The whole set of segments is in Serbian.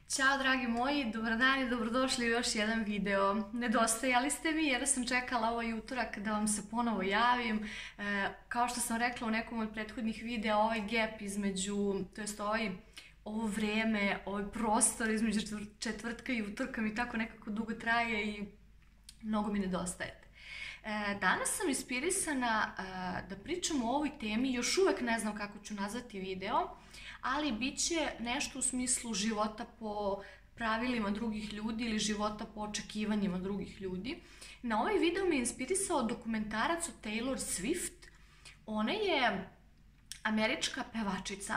Ćao dragi moji, dobar dan i dobrodošli u još jedan video. Nedostajali ste mi jer sam čekala ovaj utorak da vam se ponovo javim. Kao što sam rekla u nekom od prethodnih videa, ovaj gap između, to jest ovo vreme, ovaj prostor između četvrtka i utorka mi tako nekako dugo traje i mnogo mi nedostajete. Danas sam inspirisana da pričam o ovoj temi, još uvek ne znam kako ću nazvati video, ali bit će nešto u smislu života po pravilima drugih ljudi ili života po očekivanjima drugih ljudi. Na ovaj video me inspirisao dokumentarac o Taylor Swift. Ona je američka pevačica.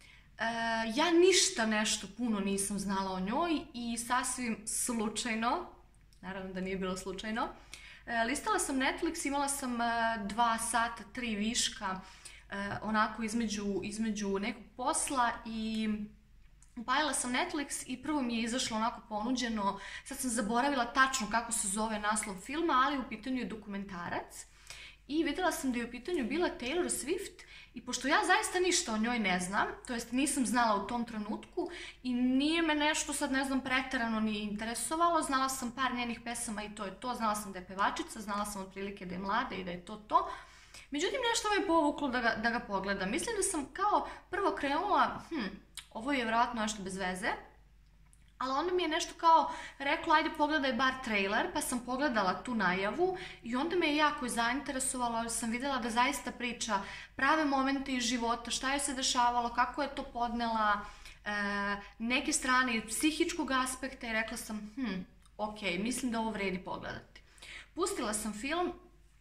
Ja ništa nešto puno nisam znala o njoj i sasvim slučajno, naravno da nije bilo slučajno, listala sam Netflix, imala sam 2 sata, 3 viška, onako između nekog posla i upalila sam Netflix i prvo mi je izašlo onako ponuđeno, sad sam zaboravila tačno kako se zove naslov filma, ali u pitanju je dokumentarac i vidjela sam da je u pitanju bila Taylor Swift i pošto ja zaista ništa o njoj ne znam, to jest nisam znala u tom trenutku i nije me nešto sad ne znam preterano ni interesovalo, znala sam par njenih pesama i to je to, znala sam da je pevačica, znala sam otprilike da je mlada i da je to. Međutim, nešto me je povuklo da ga pogledam. Mislim da sam kao prvo krenula, ovo je vjerojatno nešto bez veze, ali onda mi je nešto kao rekla, ajde pogledaj bar trailer, pa sam pogledala tu najavu i onda me je jako zainteresovalo, jer sam vidjela da zaista priča prave momente iz života, šta je se dešavalo, kako je to podnela, neke strane iz psihičkog aspekta i rekla sam, ok, mislim da ovo vredi pogledati. Pustila sam film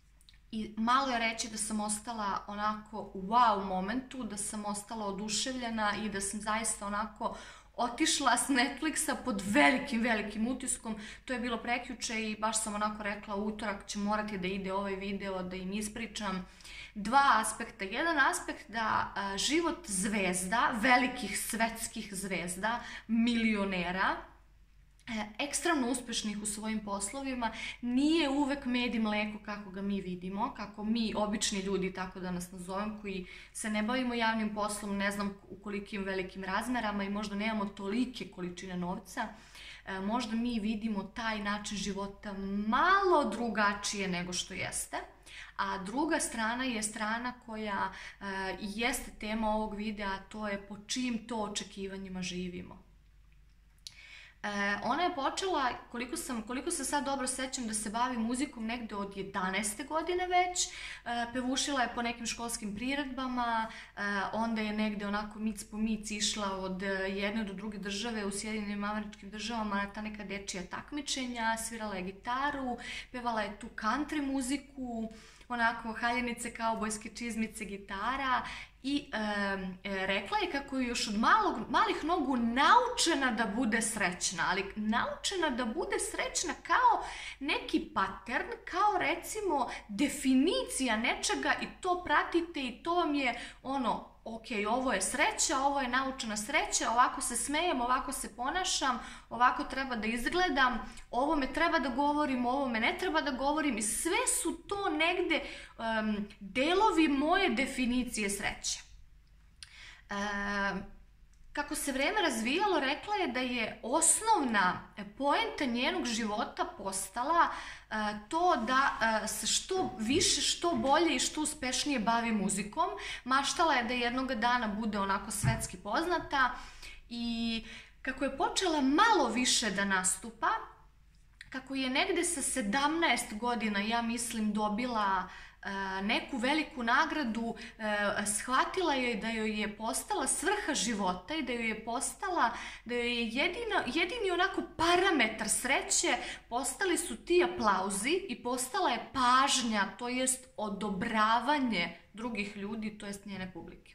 i malo je reći da sam ostala onako u wow momentu, da sam ostala oduševljena i da sam zaista onako otišla s Netflixa pod velikim utiskom. To je bilo prekjuče i baš sam onako rekla u utorak će morati da ide ovaj video da im ispričam dva aspekta. Jedan aspekt da život zvezda, velikih svetskih zvezda, milionera, ekstremno uspešnih u svojim poslovima, nije uvek med i mleko kako ga mi vidimo, kako mi, obični ljudi, tako da nas nazovem, koji se ne bavimo javnim poslom, ne znam u kolikim velikim razmerama i možda nemamo tolike količine novca, možda mi vidimo taj način života malo drugačije nego što jeste. A druga strana je strana koja jeste tema ovog videa, a to je po čijim to očekivanjima živimo. Ona je počela, koliko se sad dobro sećam, da se bavi muzikom negde od 11. godine već. Pevušila je po nekim školskim priredbama, onda je negde onako mic po mic išla od jedne do druge države u Sjedinjenim Američkim Državama na ta neka dečija takmičenja, svirala je gitaru, pevala je tu country muziku, onako haljenice, kaubojske čizmice, gitara i rekla je kako je još od malih nogu naučena da bude srećna, ali naučena da bude srećna kao neki pattern, kao recimo definicija nečega i to pratite i to vam je ono, ok, ovo je sreća, ovo je naučena sreća, ovako se smejem, ovako se ponašam, ovako treba da izgledam, ovo me treba da govorim, ovo me ne treba da govorim i sve su to negde delovi moje definicije sreće. Kako se vreme razvijalo, rekla je da je osnovna poenta njenog života postala to da se što više, što bolje i što uspešnije bavi muzikom. Maštala je da jednog dana bude onako svetski poznata i kako je počela malo više da nastupa, kako je negde sa 17 godina, ja mislim, dobila neku veliku nagradu, shvatila je da joj je postala svrha života i da joj je postala, da joj je jedini onako parametar sreće, postali su ti aplauzi i postala je pažnja, to jest odobravanje drugih ljudi, to jest njene publike.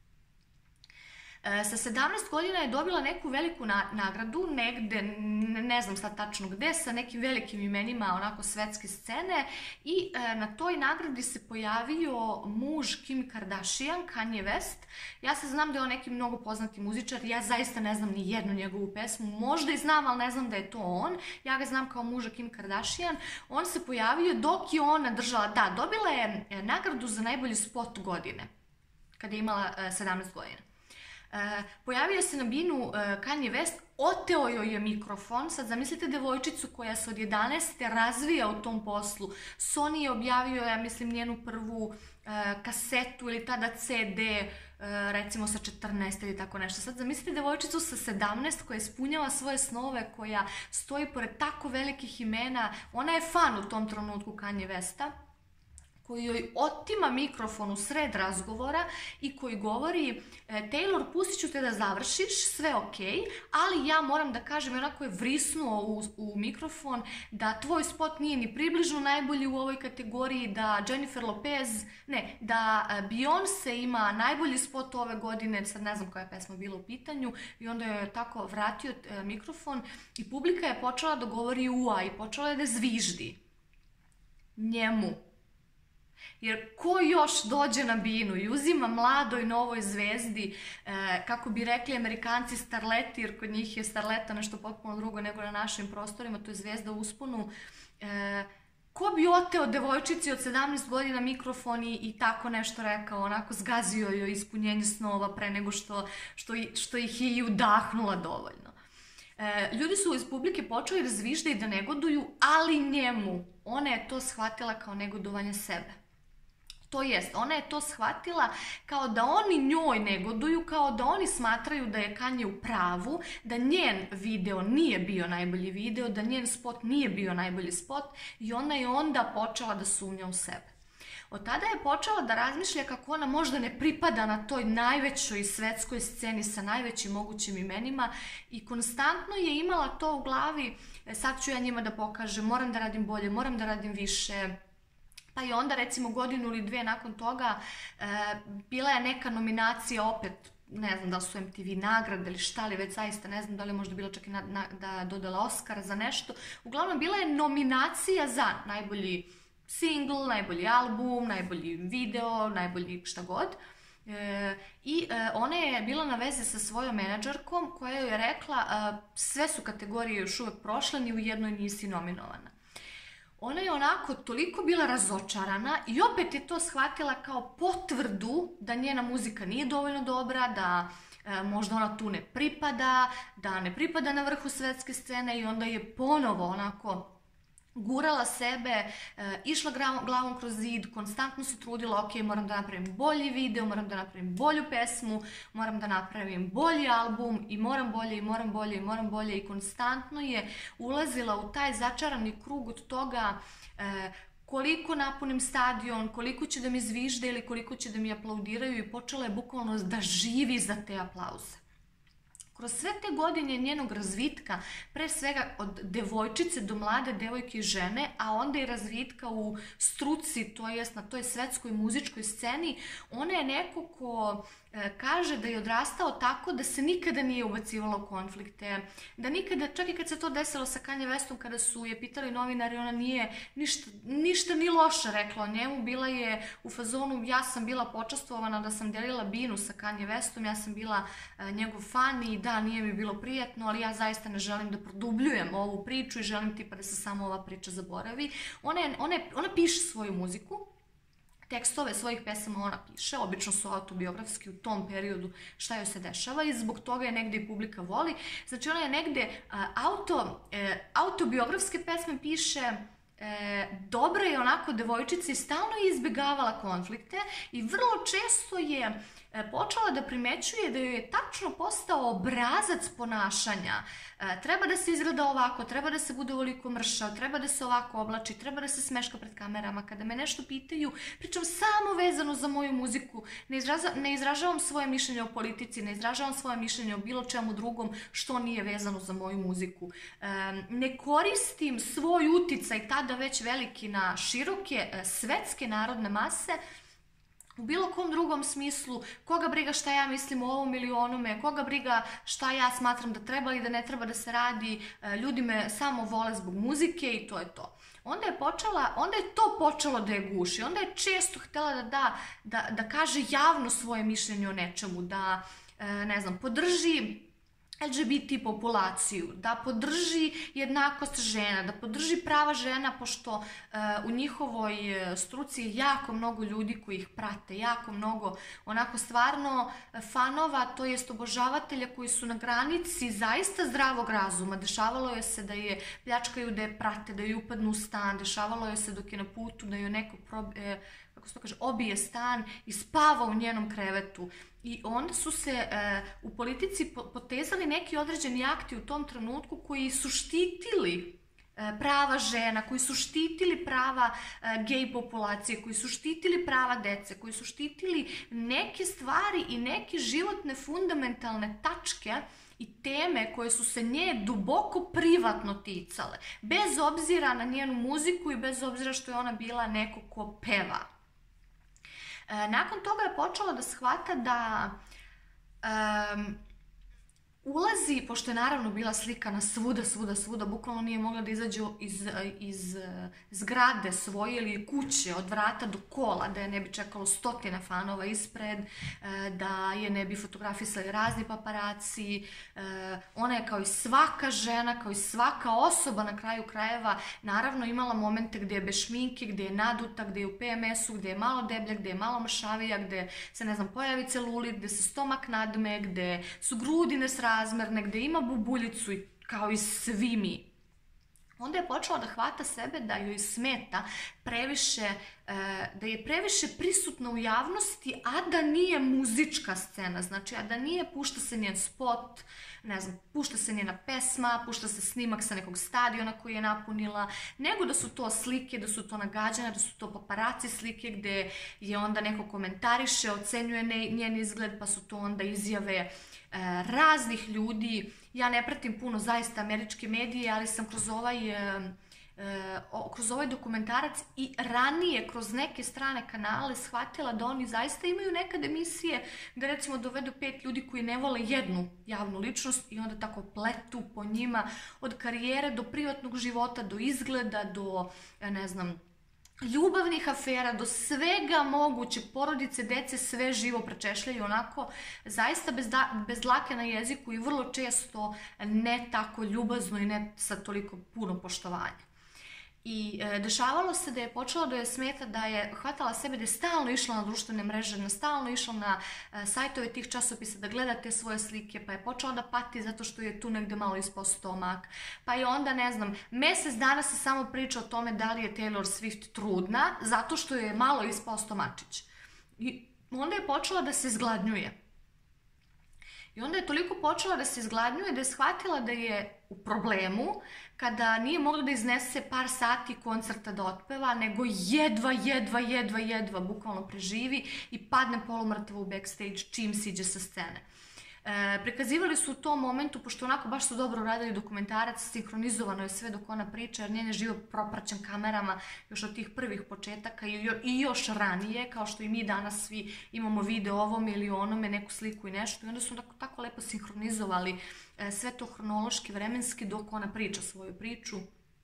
Sa 17 godina je dobila neku veliku nagradu, negde, ne znam sad tačno gde, sa nekim velikim imenima onako svetske scene i na toj nagradi se pojavio muž Kim Kardashian, Kanye West. Ja se znam da je on neki mnogo poznati muzičar, ja zaista ne znam ni jednu njegovu pesmu, možda i znam, ali ne znam da je to on. Ja ga znam kao muža Kim Kardashian. On se pojavio dok je ona držala, dobila je nagradu za najbolji spot godine, kada je imala 17 godina. Pojavio se na binu Kanye West, oteo joj je mikrofon. Sad zamislite devojčicu koja se od 11. razvija u tom poslu. Sony je objavio, ja mislim, njenu prvu kasetu ili tada CD, recimo sa 14 ili tako nešto. Sad zamislite devojčicu sa 17 koja ispunjava svoje snove, koja stoji pored tako velikih imena. Ona je fan u tom trenutku Kanye Westa, koji joj otima mikrofon u sred razgovora i koji govori: Taylor, pustit ću te da završiš, sve ok, ali ja moram da kažem, onako je vrisnuo u mikrofon, da tvoj spot nije ni približno najbolji u ovoj kategoriji, da da Beyoncé ima najbolji spot ove godine, sad ne znam koja je pesma bila u pitanju, i onda je tako vratio mikrofon i publika je počela da govori ua i počela je da zviždi njemu. Jer ko još dođe na binu i uzima mladoj novoj zvezdi, kako bi rekli Amerikanci, starleti, jer kod njih je starleta nešto potpuno drugo nego na našim prostorima, to je zvezda u usponu. Ko bi oteo devojčici od 17 godina mikrofon i tako nešto rekao, onako zgazio joj ispunjenje snova pre nego što ih je i udahnula dovoljno. Ljudi su iz publike počeli da zvižde i da negoduju, ali njemu. Ona je to shvatila kao negodovanje sebe. To jest, ona je to shvatila kao da oni njoj negoduju, kao da oni smatraju da je Kanye u pravu, da njen video nije bio najbolji video, da njen spot nije bio najbolji spot, i ona je onda počela da sumnja u sebe. Od tada je počela da razmišlja kako ona možda ne pripada na toj najvećoj svetskoj sceni sa najvećim mogućim imenima i konstantno je imala to u glavi: sad ću ja njima da pokažem, moram da radim bolje, moram da radim više. Pa i onda recimo godinu ili dve nakon toga bila je neka nominacija opet, ne znam da li su MTV nagrade ili šta li već, zaista ne znam da li je možda bila čak i da dodala Oscara za nešto. Uglavnom bila je nominacija za najbolji single, najbolji album, najbolji video, najbolji šta god. I ona je bila na veze sa svojom menadžerkom koja joj je rekla: sve su kategorije još uvek prošle, ni u jednoj nisi nominovana. Ona je onako toliko bila razočarana i opet je to shvatila kao potvrdu da njena muzika nije dovoljno dobra, da možda ona tu ne pripada, da ne pripada na vrhu svetske scene, i onda je ponovo onako gurala sebe, išla glavom kroz zid, konstantno se trudila: ok, moram da napravim bolji video, moram da napravim bolju pesmu, moram da napravim bolji album i moram bolje i moram bolje i moram bolje, i konstantno je ulazila u taj začarani krug od toga koliko napunim stadion, koliko će da mi zvižde ili koliko će da mi aplaudiraju, i počela je bukvalno da živi za te aplauze. Kroz sve te godine njenog razvitka, pre svega od devojčice do mlade devojke i žene, a onda i razvitka u struci, to jest na toj svetskoj muzičkoj sceni, ona je neko ko kaže da je odrastao tako da se nikada nije ubacivala u konflikte, da nikada, čak i kad se to desilo sa Kanye Westom, kada su je pitali novinari, ona nije ništa ni loše rekla o njemu, bila je u fazonu: ja sam bila počastvovana da sam delila binu sa Kanye Westom, ja sam bila njegov fan i da, nije mi bilo prijatno, ali ja zaista ne želim da produbljujem ovu priču i želim tipa da se samo ova priča zaboravi. Ona piše svoju muziku, tekstove svojih pesama ona piše, obično su autobiografski u tom periodu šta joj se dešava, i zbog toga je negde i publika voli. Znači ona je negde autobiografske pesme piše, dobra je onako devojčica i stalno je izbjegavala konflikte i vrlo često je počela da primećuje da joj je tačno postao obrazac ponašanja. Treba da se izgleda ovako, treba da se bude ovoliko mršav, treba da se ovako oblači, treba da se smeška pred kamerama. Kada me nešto pitaju, pričam samo vezano za moju muziku, ne izražavam svoje mišljenje o politici, ne izražavam svoje mišljenje o bilo čemu drugom što nije vezano za moju muziku. Ne koristim svoj uticaj, tada već veliki, na široke svetske narodne mase, u bilo kom drugom smislu. Koga briga šta ja mislim o ovom ili onome, koga briga šta ja smatram da treba ili da ne treba da se radi, ljudi me samo vole zbog muzike i to je to. Onda je to počelo da je guši, onda je često htjela da kaže javno svoje mišljenje o nečemu, da, ne znam, podrži LGBT populaciju, da podrži jednakost žena, da podrži prava žena, pošto u njihovoj struci je jako mnogo ljudi koji ih prate, jako mnogo onako stvarno fanova, to jest obožavatelja koji su na granici zaista zdravog razuma. Dešavalo je se da je pljačkaju, da je prate, da je upadnu u stan, dešavalo je se dok je na putu da je neko kako se to kaže, obije stan i spava u njenom krevetu. I onda su se u politici potezali neki određeni akti u tom trenutku koji su štitili prava žena, koji su štitili prava gej populacije, koji su štitili prava dece, koji su štitili neke stvari i neke životne fundamentalne tačke i teme koje su se nje duboko privatno ticale, bez obzira na njenu muziku i bez obzira što je ona bila neko ko peva. Nakon toga je počela da shvata da ulazi, pošto je naravno bila slikana svuda, bukvalno nije mogla da izađe iz zgrade svoje ili kuće, od vrata do kola, da je ne bi čekalo stotina fanova ispred, da je ne bi fotografisali razni paparaci. Ona je kao i svaka žena, kao i svaka osoba na kraju krajeva, naravno imala momente gdje je bez šminke, gdje je naduta, gdje je u PMS-u, gdje je malo deblja, gdje je malo mršavija, gdje se, ne znam, pojavi celulit, gdje se stomak nadme, gdje su grudi nesrazmerne, gdje ima bubuljicu, kao i svi mi. Onda je počela da hvata sebe da joj smeta previše, da je previše prisutna u javnosti, a da nije muzička scena, znači, a da nije pušta se njen spot, ne znam, pušta se njena pesma, pušta se snimak sa nekog stadiona koji je napunila, nego da su to slike, da su to nagađanja, da su to paparaci slike gdje je onda neko komentariše, ocenjuje njen izgled, pa su to onda izjave raznih ljudi. Ja ne pratim puno zaista američke medije, ali sam kroz ovaj dokumentarac i ranije kroz neke strane kanale shvatila da oni zaista imaju nekad emisije gdje recimo dovedu 5 ljudi koji ne vole jednu javnu ličnost i onda tako pletu po njima od karijere do privatnog života, do izgleda, do, ne znam, ljubavnih afera, do svega moguće, porodice, dece, sve živo prečešljaju onako, zaista bez dlake na jeziku i vrlo često ne tako ljubazno i ne sa toliko puno poštovanja. I dešavalo se da je počela da je smeta, da je hvatala sebe, da je stalno išla na društvene mreže, da je stalno išla na sajtove tih časopisa da gleda te svoje slike, pa je počela da pati zato što je tu negde malo ispao stomak, pa je onda, ne znam, mjesec dana se samo priča o tome da li je Taylor Swift trudna zato što je malo ispao stomačić. I onda je počela da se zgladnjuje. I onda je toliko počela da se izgladnjuje da je shvatila da je u problemu kada nije mogla da iznese par sati koncerta da otpeva, nego jedva bukvalno preživi i padne polumrtva u backstage čim siđe sa scene. Prikazivali su u tom momentu, pošto onako baš su dobro uradili dokumentarac, sinhronizovano je sve dok ona priča, jer njen je život propraćen kamerama još od tih prvih početaka i još ranije, kao što i mi danas svi imamo video ovom ili onome, neku sliku i nešto, i onda su tako lepo sinhronizovali sve to hronološki, vremenski dok ona priča svoju priču.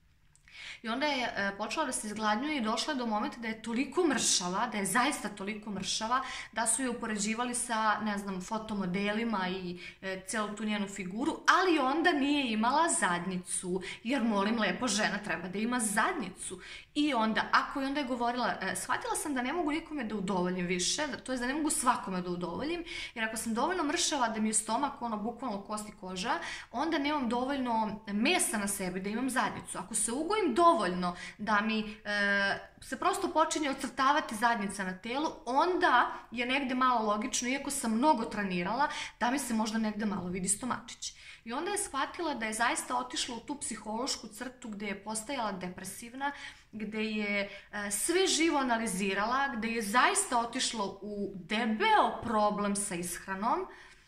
I onda je počela da se izgladnjuje i došla do momenta da je toliko mršava, da je zaista toliko mršava, da su je upoređivali sa, ne znam, fotomodelima i celu tu njenu figuru, ali onda nije imala zadnjicu, jer molim lepo, žena treba da ima zadnjicu. I onda, onda je govorila, shvatila sam da ne mogu nikome da udovoljim više, to je da ne mogu svakome da udovoljim, jer ako sam dovoljno mršava da mi je stomak, ono, bukvalno kost i koža, onda nemam dovoljno mesa na sebi da imam zadnjicu. Ako se ugojim dovoljno da mi se prosto počinje ocrtavati zadnjica na telu, onda je negde malo logično, iako sam mnogo trenirala, da mi se možda negde malo vidi stomačić. I onda je shvatila da je zaista otišla u tu psihološku crtu gde je postajala depresivna, gde je sve živo analizirala, gde je zaista otišla u debeo problem sa ishranom.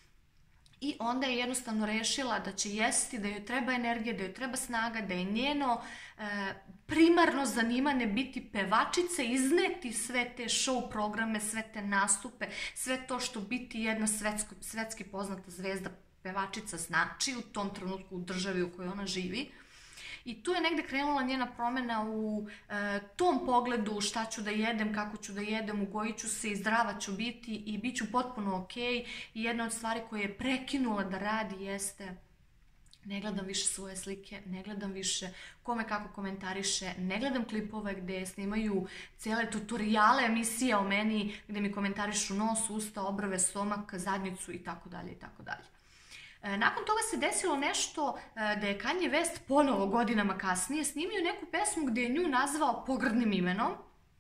I onda je jednostavno rešila da će jesti, da joj treba energija, da joj treba snaga, da je njeno primarno zanimanje biti pevačica, izneti sve te show programe, sve te nastupe, sve to što biti jedna svetski poznata zvezda pevačica znači u tom trenutku u državi u kojoj ona živi. I tu je negde krenula njena promjena u tom pogledu šta ću da jedem, kako ću da jedem, ugojit ću se i zdrava ću biti i bit ću potpuno okej. I jedna od stvari koje je prekinula da radi jeste: ne gledam više svoje slike, ne gledam više kome kako komentariše, ne gledam klipove gdje snimaju cijele tutoriale emisije o meni, gdje mi komentarišu nos, usta, obrve, stomak, zadnjicu i tako dalje i tako dalje. Nakon toga se desilo nešto da je Kanye West ponovo godinama kasnije snimio neku pesmu gdje je nju nazvao pogrdnim imenom,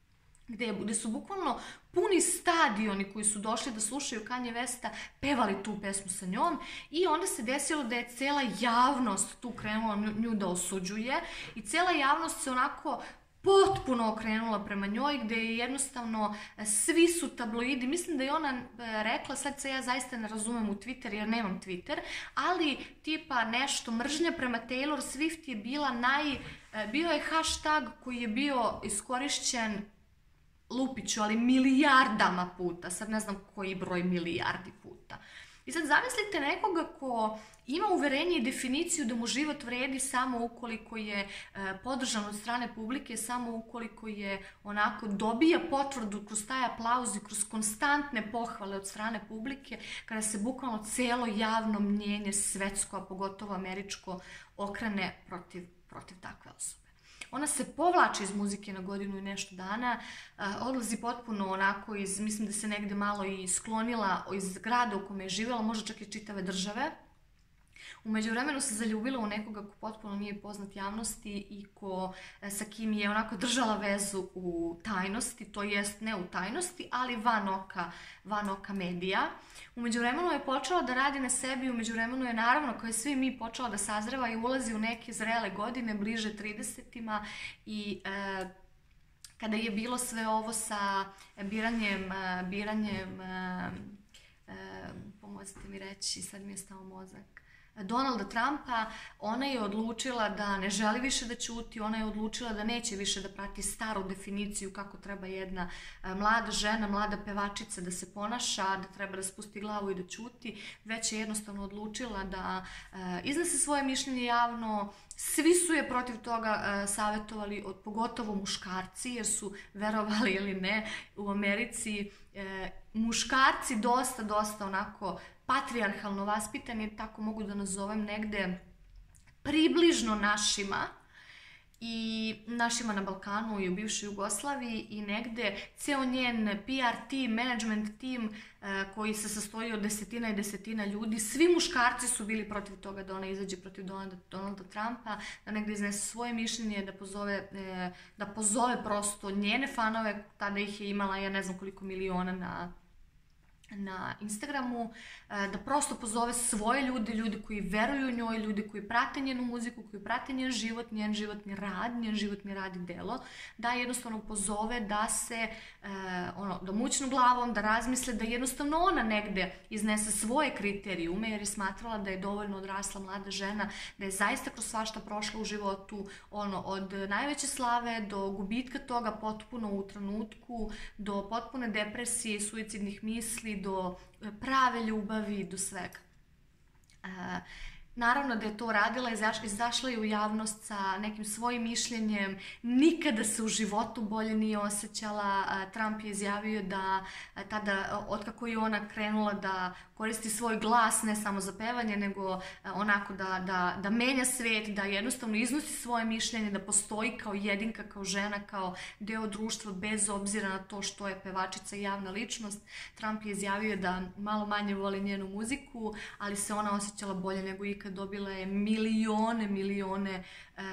gdje su bukvalno puni stadioni koji su došli da slušaju Kanye Westa pevali tu pesmu sa njom, i onda se desilo da je cijela javnost tu krenula nju da osuđuje i cijela javnost se onako potpuno okrenula prema njoj, gdje je jednostavno svi su tabloidi. Mislim da je ona rekla, sad se ja zaista ne razumem u Twitter jer nemam Twitter, ali tipa nešto mržnja prema Taylor Swift je bila bio je hashtag koji je bio iskorišćen, lupiću, ali milijardama puta, sad ne znam koji broj milijardi puta. I sad zamislite nekoga ko ima uverenje i definiciju da mu život vredi samo ukoliko je podržan od strane publike, samo ukoliko je onako dobija potvrdu kroz taj aplauz i kroz konstantne pohvale od strane publike, kada se bukvalno cijelo javno mnjenje svetsko, a pogotovo američko, okrene protiv takve osobe. Ona se povlači iz muzike na godinu i nešto dana, odlazi potpuno onako mislim da se negdje malo i sklonila iz grada u kome je živjela, možda čak i čitave države. U međuvremenu se zaljubila u nekoga ko potpuno nije poznat javnosti i sa kim je onako držala vezu u tajnosti, to jest ne u tajnosti, ali van oka medija. U međuvremenu je počela da radi na sebi, u međuvremenu je naravno, kao i svi mi, počela da sazreva i ulazi u neke zrele godine, bliže 30-ima, i kada je bilo sve ovo sa biranjem pomozite mi reći, sad mi je stao mozak, Donalda Trumpa, ona je odlučila da ne želi više da ćuti, ona je odlučila da neće više da prati staru definiciju kako treba jedna mlada žena, mlada pevačica da se ponaša, da treba da spusti glavu i da ćuti, već je jednostavno odlučila da iznese svoje mišljenje javno. Svi su je protiv toga savjetovali, pogotovo muškarci, jer su, verovali ili ne, u Americi muškarci dosta onako patrijarhalno vaspitani, tako mogu da nazovem, negde približno našima na Balkanu i u bivšoj Jugoslaviji, i negde ceo njen PR tim, management tim koji se sastoji od desetina i desetina ljudi, svi muškarci su bili protiv toga da ona izađe protiv Donalda Trumpa, da negde iznese svoje mišljenje, da pozove prosto njene fanove, tada ih je imala ja ne znam koliko miliona na Instagramu, da prosto pozove svoje ljude koji veruju u njoj, ljudi koji prate njenu muziku, koji prate njen životni rad i delo, da jednostavno pozove da se da mućnu glavom, da razmisle, da jednostavno ona negde iznese svoje kriterijume, jer je smatrala da je dovoljno odrasla mlada žena, da je zaista kroz svašta prošla u životu, od najveće slave do gubitka toga potpuno u trenutku, do potpune depresije, suicidnih misli, do prave ljubavi, do svega. Naravno da je to radila, izašla je u javnost sa nekim svojim mišljenjem, nikada se u životu bolje nije osjećala. Trump je izjavio da tada, otkako je ona krenula da koristi svoj glas ne samo za pevanje, nego onako da menja svet, da jednostavno iznosi svoje mišljenje, da postoji kao jedinka, kao žena, kao deo društva, bez obzira na to što je pevačica i javna ličnost. Trump je izjavio da malo manje voli njenu muziku, ali se ona osjećala bolje nego ikad, dobila je milione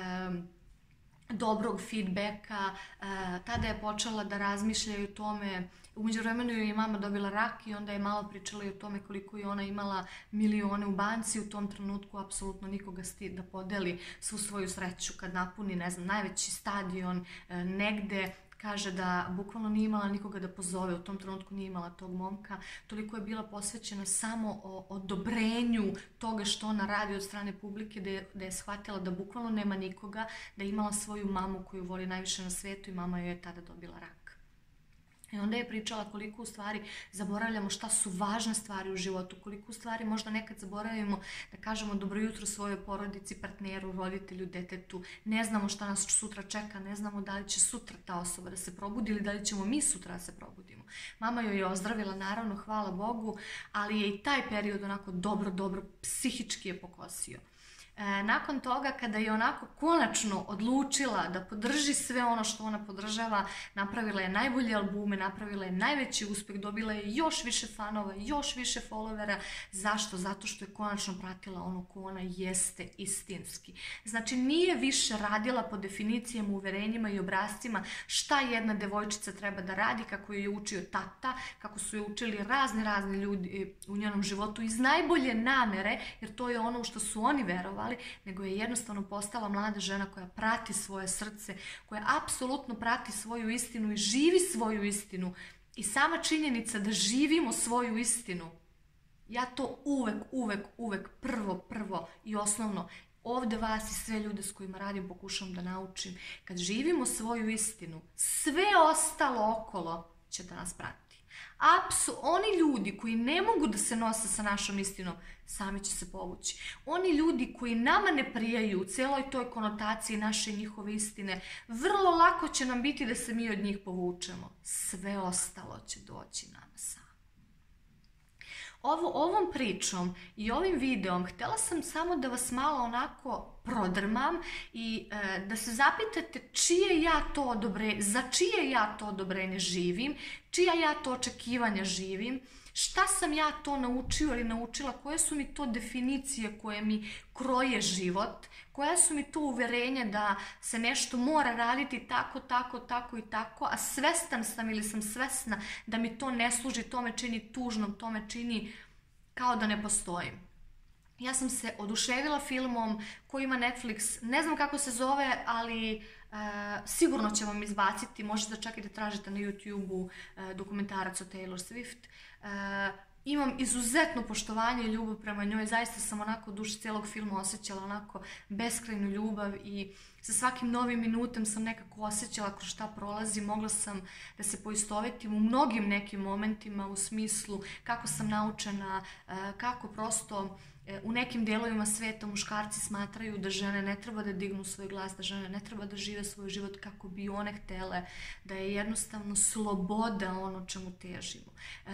dobrog feedbacka, tada je počela da razmišlja o tome. U međuvremenu je i mama dobila rak i onda je malo pričala i o tome koliko je ona imala milione u banci. U tom trenutku apsolutno nikoga stid da podeli svu svoju sreću kad napuni, ne znam, najveći stadion negde. Kaže da bukvalno nije imala nikoga da pozove, u tom trenutku nije imala tog momka. Toliko je bila posvećena samo odobrenju toga što ona radi od strane publike, da je shvatila da bukvalno nema nikoga, da je imala svoju mamu koju voli najviše na svetu i mama joj je tada dobila rak. I onda je pričala koliko u stvari zaboravljamo šta su važne stvari u životu, koliko u stvari možda nekad zaboravimo da kažemo dobro jutro svojoj porodici, partneru, roditelju, detetu. Ne znamo šta nas sutra čeka, ne znamo da li će sutra ta osoba da se probudi ili da li ćemo mi sutra da se probudimo. Mama joj je ozdravila, naravno, hvala Bogu, ali je i taj period onako dobro, psihički je pokosio. Nakon toga, kada je onako konačno odlučila da podrži sve ono što ona podržava, napravila je najbolje albume, napravila je najveći uspjeh, dobila je još više fanova, još više followera. Zašto? Zato što je konačno pratila ono ko ona jeste istinski. Znači, nije više radila po definicijama, uverenjima i obrascima šta jedna devojčica treba da radi, kako je učio tata, kako su je učili razni ljudi u njenom životu iz najbolje namere, jer to je ono u što su oni verovali, nego je jednostavno postala mlada žena koja prati svoje srce, koja apsolutno prati svoju istinu i živi svoju istinu. I sama činjenica da živimo svoju istinu, ja to uvek prvo i osnovno ovde vas i sve ljude s kojima radim pokušam da naučim. Kad živimo svoju istinu, sve ostalo okolo će da nas prati. Oni ljudi koji ne mogu da se nose sa našom istinom, sami će se povući. Oni ljudi koji nama ne prijaju u celoj toj konotaciji naše i njihove istine, vrlo lako će nam biti da se mi od njih povučemo. Sve ostalo će doći nama sami. Ovom pričom i ovim videom htjela sam samo da vas malo onako prodrmam i da se zapitate za čije ja to odobrenje živim, čija ja to očekivanja živim, šta sam ja to naučio ili naučila, koje su mi to definicije koje mi kroje život, koja su mi to uverenja da se nešto mora raditi tako i tako, a svestan sam ili sam svesna da mi to ne služi, to me čini tužnom, to me čini kao da ne postojim. Ja sam se oduševila filmom koji ima Netflix, ne znam kako se zove, ali sigurno će vam izbaciti, možete čak i da tražite na YouTube-u dokumentarac o Taylor Swift. Imam izuzetno poštovanje i ljubav prema njoj, zaista sam onako u duši cijelog filma osjećala onako beskrajnu ljubav i sa svakim novim minutom sam nekako osjećala kroz šta prolazi, mogla sam da se poistovetim u mnogim nekim momentima u smislu kako sam naučena, kako prosto u nekim delovima sveta muškarci smatraju da žene ne treba da dignu svoj glas, da žene ne treba da žive svoj život kako bi one htele, da je jednostavno sloboda ono čemu težimo.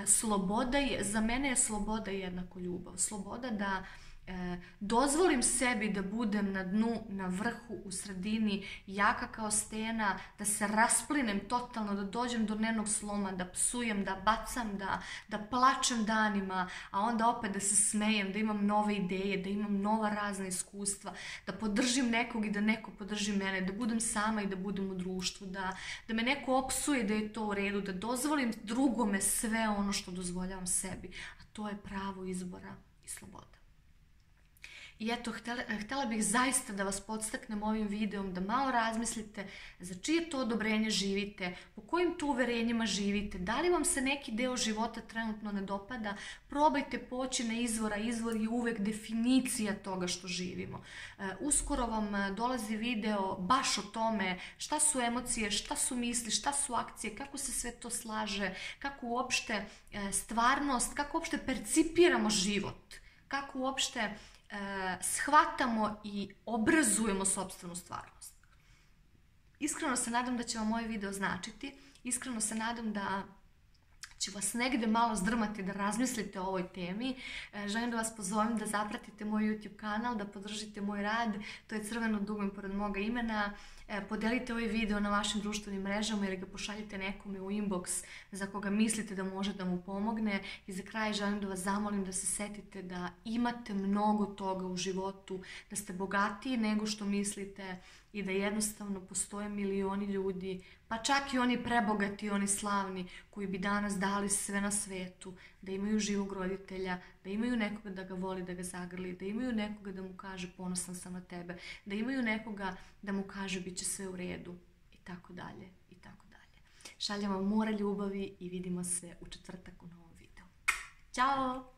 Za mene je sloboda jednako ljubav. Sloboda da dozvolim sebi da budem na dnu, na vrhu, u sredini, jaka kao stena, da se rasplinem totalno, da dođem do dnevnog sloma, da psujem, da bacam, da plačem danima, a onda opet da se smejem, da imam nove ideje, da imam nova razna iskustva, da podržim nekog i da neko podrži mene, da budem sama i da budem u društvu, da me neko opsuje da je to u redu, da dozvolim drugome sve ono što dozvoljavam sebi, a to je pravo izbora i sloboda. I eto, htjela bih zaista da vas podstaknem ovim videom, da malo razmislite za čije to odobrenje živite, po kojim to uverenjima živite, da li vam se neki deo života trenutno ne dopada, probajte poći na izvor, a izvor je uvek definicija toga što živimo. Uskoro vam dolazi video baš o tome šta su emocije, šta su misli, šta su akcije, kako se sve to slaže, kako uopšte stvarnost, kako uopšte percipiramo život, kako uopšte shvatamo i obrazujemo sopstvenu stvarnost. Iskreno se nadam da će vam ovaj video značiti, iskreno se nadam da će vas negde malo zdrmati da razmislite o ovoj temi. Želim da vas pozovem da zapratite moj YouTube kanal, da podržite moj rad, to je crveno dugme pored moga imena. Podelite ovaj video na vašim društvenim mrežama ili ga pošaljite nekome u inbox za koga mislite da može da mu pomogne. I za kraj želim da vas zamolim da se setite da imate mnogo toga u životu, da ste bogatiji nego što mislite i da jednostavno postoje milioni ljudi, pa čak i oni prebogati i oni slavni koji bi danas dali sve na svetu, da imaju živog roditelja, da imaju nekoga da ga voli, da ga zagrli, da imaju nekoga da mu kaže ponosan sam na tebe, da imaju nekoga da mu kaže bit će sve u redu i tako dalje i tako dalje. Šaljem vam more ljubavi i vidimo se u četvrtak u novom videu. Ćao!